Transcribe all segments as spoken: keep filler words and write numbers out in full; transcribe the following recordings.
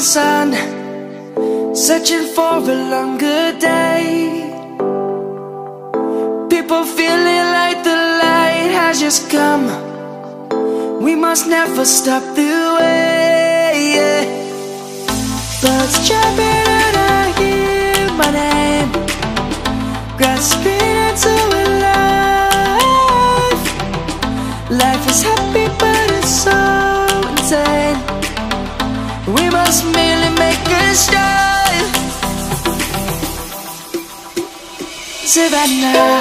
sun, searching for a longer day. People feeling like the light has just come. We must never stop the way, yeah. Birds chirping and I hear my name, grasping into a life. Life is happy but it's so insane. We must merely make a start. Savannah,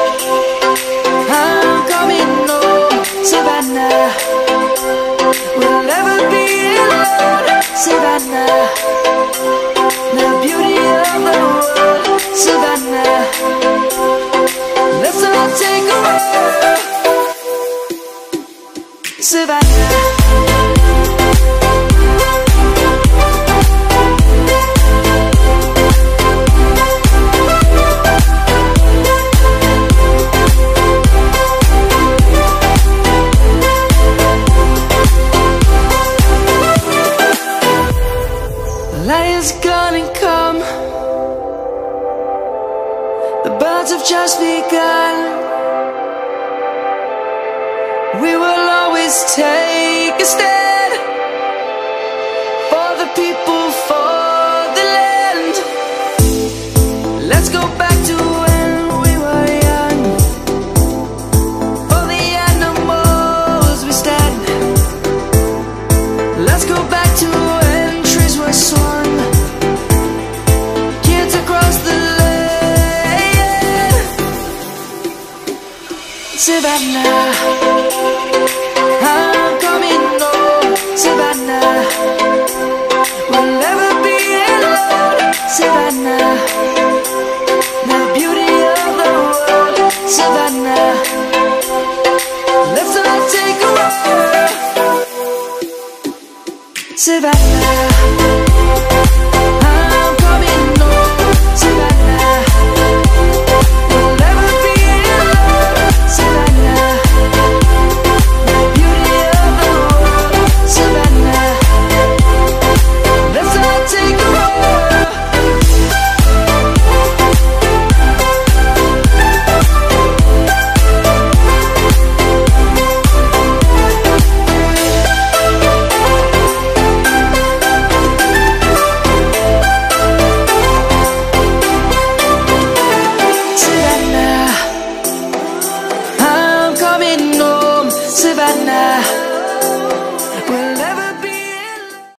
I'm coming home. Savannah, we'll never be alone. Savannah, the beauty of the world. Savannah, let's all take a walk. Savannah, light is gonna come. The birds have just begun. We will always take a stand for the people, for the land. Let's go back to when we were young. For the animals we stand. Let's go back to when trees were swung, kids across the land. Savannah, I'm coming home. Savannah, we'll never be alone. Savannah, the beauty of the world. Savannah, let's all take a walk. Savannah, I'm coming home. Savannah, we'll never be alone. Savannah, the beauty of the world. Savannah, let's all take a walk. Savannah, I'm coming home. Savannah,